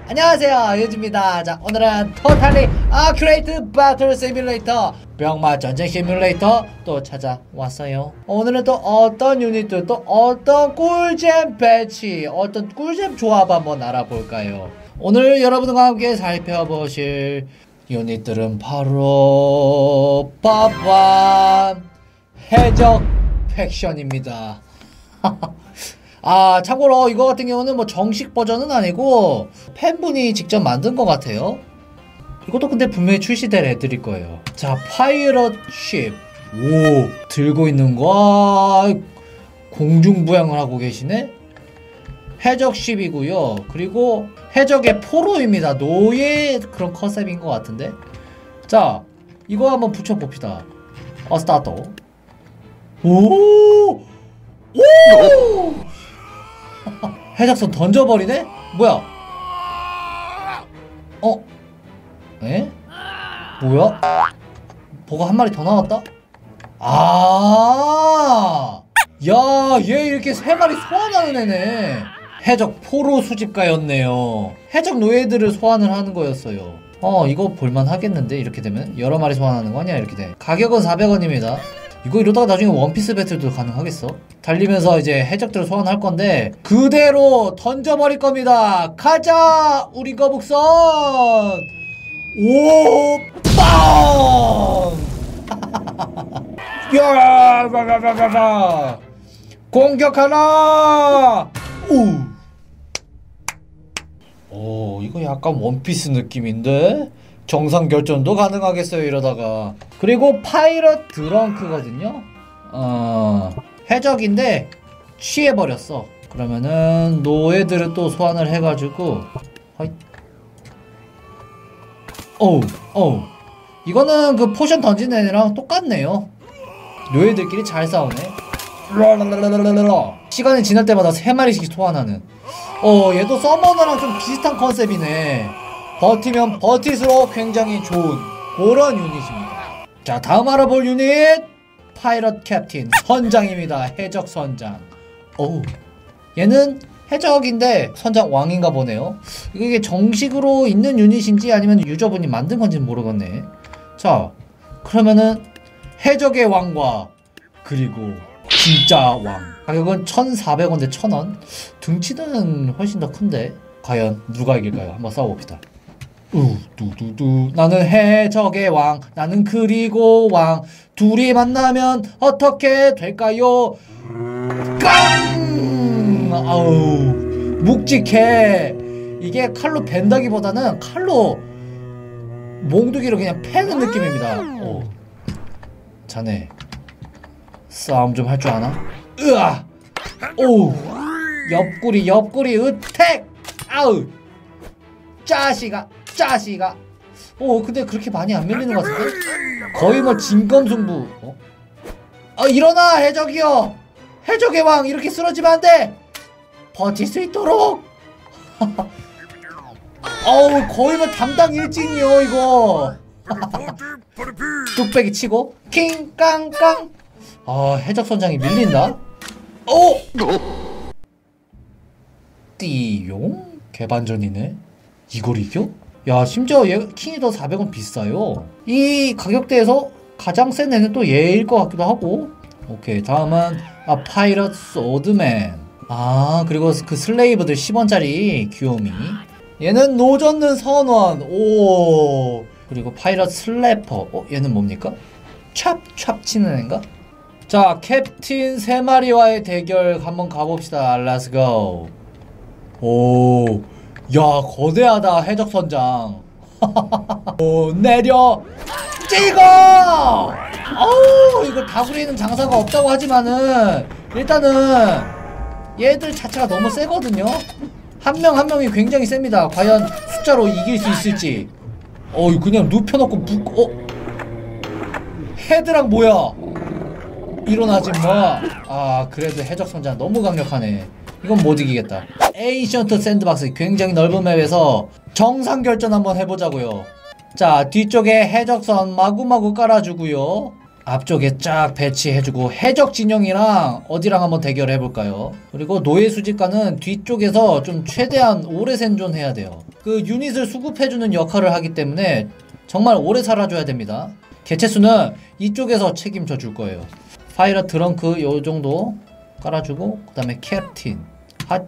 안녕하세요, 유지입니다. 자, 오늘은 토탈리 아큐레이트 배틀 시뮬레이터 병마 전쟁 시뮬레이터 또 찾아왔어요. 오늘은 또 어떤 유닛들, 또 어떤 꿀잼 배치, 어떤 꿀잼 조합 한번 알아볼까요? 오늘 여러분과 함께 살펴보실 유닛들은 바로 빠밤 해적 팩션입니다. 아, 참고로 이거 같은 경우는 뭐 정식 버전은 아니고 팬분이 직접 만든 것 같아요. 이것도 근데 분명히 출시될 애들일 거예요. 자, 파이럿 쉽. 오, 들고 있는 거 공중부양을 하고 계시네. 해적 쉽이고요. 그리고 해적의 포로입니다. 노예 그런 컨셉인 것 같은데. 자, 이거 한번 붙여봅시다. 스타트. 오! 오! 해적선 던져버리네? 뭐야? 에? 뭐야? 뭐가 한 마리 더 나왔다? 아! 야, 얘 이렇게 세 마리 소환하는 애네. 해적 포로 수집가였네요. 해적 노예들을 소환을 하는 거였어요. 이거 볼만 하겠는데? 이렇게 되면? 여러 마리 소환하는 거 아니야? 이렇게 돼. 가격은 400원입니다. 이거 이러다가 나중에 원피스 배틀도 가능하겠어? 달리면서 이제 해적들을 소환할 건데 그대로 던져버릴 겁니다. 가자! 우리 거북선! 오! 빵! 야! 가가가가가! 공격하라! 오! 이거 약간 원피스 느낌인데? 정상 결전도 가능하겠어요, 이러다가. 그리고 파이럿 드렁크거든요. 해적인데 취해버렸어. 그러면은 노예들을 또 소환을 해가지고 이거는 그 포션 던지는 애랑 똑같네요. 노예들끼리 잘 싸우네. 시간이 지날 때마다 3마리씩 소환하는. 얘도 서머너랑 좀 비슷한 컨셉이네. 버티면 버티수록 굉장히 좋은 그런 유닛입니다. 자, 다음 알아볼 유닛 파이럿 캡틴 선장입니다. 해적 선장. 얘는 해적인데 선장 왕인가 보네요. 이게 정식으로 있는 유닛인지 아니면 유저분이 만든 건지는 모르겠네. 자, 그러면은 해적의 왕과 그리고 진짜 왕. 가격은 1,400원 대 1,000원. 등치는 훨씬 더 큰데 과연 누가 이길까요? 한번 싸워봅시다. 두두두. 나는 해적의 왕, 나는 그리고 왕. 둘이 만나면 어떻게 될까요? 깡! 아우, 묵직해. 이게 칼로 벤다기보다는 칼로 몽둥이로 그냥 패는 느낌입니다. 자네 싸움 좀 할 줄 아나? 으아! 오! 옆구리 으택! 아우! 짜시가 근데 그렇게 많이 안 밀리는 것 같은데? 거의 뭐 진검승부. 일어나 해적이여! 해적의 왕 이렇게 쓰러지면 안 돼! 버틸 수 있도록! 거의 뭐 담당 일진이요 이거. 뚝배기 치고 킹깡깡. 해적 선장이 밀린다. 띠용? 개반전이네. 이걸 이겨? 야, 심지어 얘 킹이 더 400원 비싸요. 이 가격대에서 가장 센 애는 또 얘일 것 같기도 하고. 오케이, 다음은 파이럿 소드맨. 그리고 그 슬레이브들 10원짜리 귀요미. 얘는 노젓는 선원. 오. 그리고 파이럿 슬래퍼. 얘는 뭡니까? 찹 치는 애인가? 자, 캡틴 3마리와의 대결 한번 가봅시다. Let's go. 오. 야, 거대하다 해적 선장. 내려 찍어. 이거 다구리는 장사가 없다고 하지만은 일단은 얘들 자체가 너무 세거든요. 한 명 한 명이 굉장히 셉니다. 과연 숫자로 이길 수 있을지. 그냥 눕혀놓고 헤드랑 뭐야? 일어나지 마. 그래도 해적 선장 너무 강력하네. 이건 못 이기겠다. 에이션트 샌드박스 굉장히 넓은 맵에서 정상 결전 한번 해보자고요. 자, 뒤쪽에 해적선 마구마구 깔아주고요. 앞쪽에 쫙 배치해주고 해적 진영이랑 어디랑 한번 대결해볼까요? 그리고 노예 수집가는 뒤쪽에서 좀 최대한 오래 생존해야 돼요. 그 유닛을 수급해주는 역할을 하기 때문에 정말 오래 살아줘야 됩니다. 개체수는 이쪽에서 책임져 줄 거예요. 파이러 트렁크 요 정도 깔아주고, 그 다음에 캡틴 핫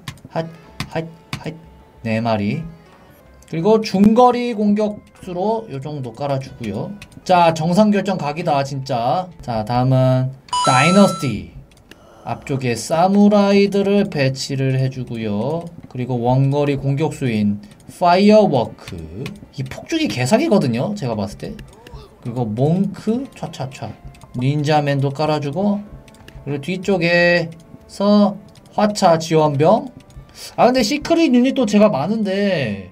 4마리, 그리고 중거리 공격수로 요 정도 깔아주고요. 자, 정상결정 각이다 진짜. 자, 다음은 다이너스티. 앞쪽에 사무라이들을 배치를 해주고요. 그리고 원거리 공격수인 파이어워크, 이 폭죽이 개사기거든요 제가 봤을 때. 그리고 몽크 촤촤촤, 닌자맨도 깔아주고, 그리고 뒤쪽에서 화차 지원병. 아 근데 시크릿 유닛도 제가 많은데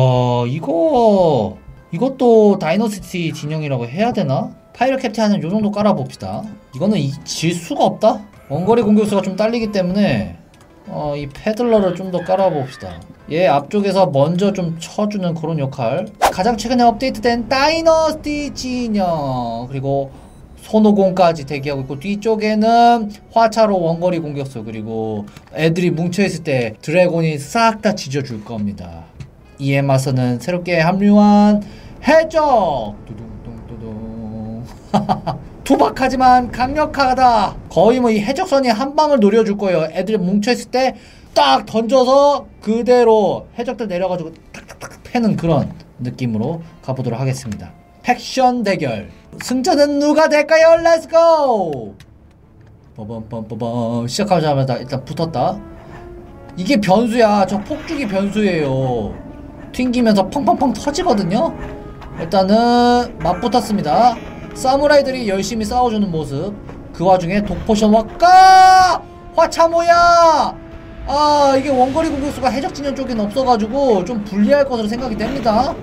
이것도 다이너시티 진영이라고 해야 되나? 파이러 캡틴 하는 요정도 깔아봅시다. 이거는 질 수가 없다? 원거리 공격수가 좀 딸리기 때문에 이 패들러를 좀 더 깔아봅시다. 얘 앞쪽에서 먼저 좀 쳐주는 그런 역할. 가장 최근에 업데이트된 다이너시티 진영, 그리고 손오공까지 대기하고 있고, 뒤쪽에는 화차로 원거리 공격수, 그리고 애들이 뭉쳐있을 때 드래곤이 싹 다 지져줄 겁니다. 이에 맞서는 새롭게 합류한 해적! 두둥둥두둥. 투박하지만 강력하다. 거의 뭐 이 해적선이 한 방을 노려줄 거예요. 애들이 뭉쳐있을 때 딱 던져서 그대로 해적들 내려가지고 탁탁탁 패는 그런 느낌으로 가보도록 하겠습니다. 팩션 대결. 승자는 누가 될까요? 렛츠고! 빠밤빰빠밤. 시작하자마자 일단 붙었다. 이게 변수야. 저 폭죽이 변수예요. 튕기면서 펑펑펑 터지거든요. 일단은 맞붙었습니다. 사무라이들이 열심히 싸워주는 모습. 그 와중에 독포션과 까! 화차 뭐야! 아, 이게 원거리 공격수가 해적진영 쪽에는 없어가지고 좀 불리할 것으로 생각이 됩니다.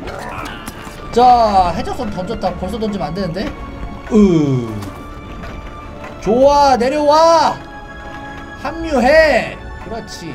자, 해적선 던졌다. 벌써 던지면 안 되는데? 좋아, 내려와! 합류해! 그렇지.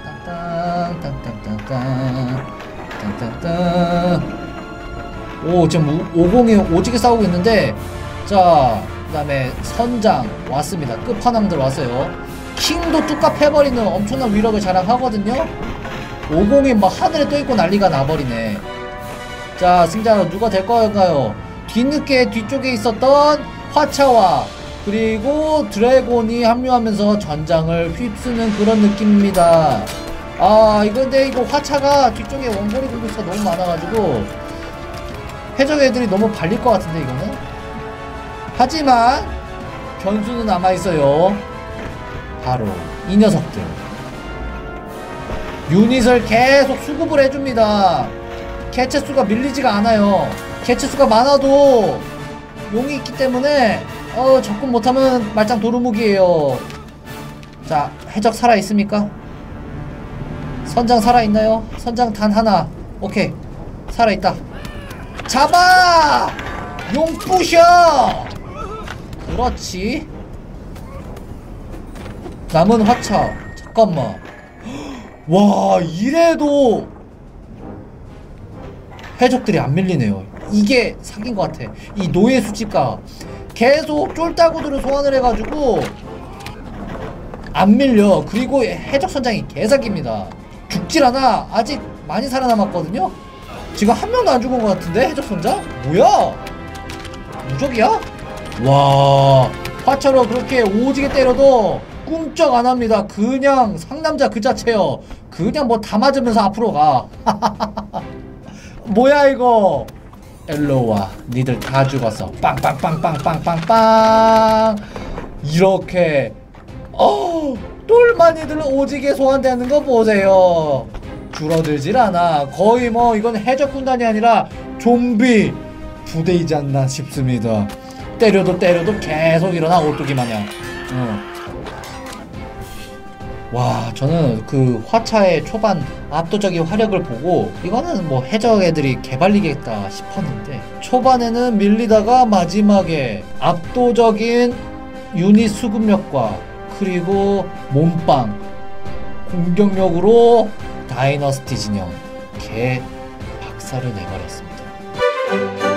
땅땅땅땅땅땅땅땅땅. 오, 지금 50이 오지게 싸우고 있는데, 자, 그 다음에 선장 왔습니다. 끝판왕들 왔어요. 킹도 뚝갑 해버리는 엄청난 위력을 자랑하거든요. 50이 막 하늘에 떠있고 난리가 나버리네. 자, 승자 누가 될 건가요? 뒤늦게 뒤쪽에 있었던 화차와 그리고 드래곤이 합류하면서 전장을 휩쓰는 그런 느낌입니다. 아, 근데 이거 화차가 뒤쪽에 원거리 공격수가 너무 많아가지고 해적 애들이 너무 발릴 것 같은데 이거는. 하지만 변수는 남아있어요. 바로 이 녀석들. 유닛을 계속 수급을 해줍니다. 개체수가 밀리지가 않아요. 개체수가 많아도 용이 있기 때문에 접근 못하면 말짱 도루묵이에요. 자, 해적 살아있습니까? 선장 살아있나요? 선장 단 하나. 오케이, 살아있다. 잡아! 용 부셔! 그렇지. 남은 화차. 잠깐만. 와, 이래도 해적들이 안 밀리네요. 이게 사기인 것 같아. 이 노예 수집가 계속 쫄따구들을 소환을 해가지고 안 밀려. 그리고 해적 선장이 개사기입니다. 죽질 않아. 아직 많이 살아남았거든요. 지금 한 명도 안 죽은 것 같은데 해적 선장? 뭐야? 무적이야? 와, 화차로 그렇게 오지게 때려도 꿈쩍 안 합니다. 그냥 상남자 그 자체요. 그냥 뭐 다 맞으면서 앞으로 가. 뭐야 이거. 엘로와 니들 다 죽었어. 빵빵빵빵빵빵빵. 이렇게 똘마니들 오지게 소환되는 거 보세요. 줄어들질 않아. 거의 뭐 이건 해적 군단이 아니라 좀비 부대이지 않나 싶습니다. 때려도 계속 일어나 오뚜기 마냥. 와, 저는 그 화차의 초반 압도적인 화력을 보고 이거는 뭐 해적 애들이 개발리겠다 싶었는데, 초반에는 밀리다가 마지막에 압도적인 유닛 수급력과 그리고 몸빵 공격력으로 다이너스티 진영 개 박살을 내버렸습니다.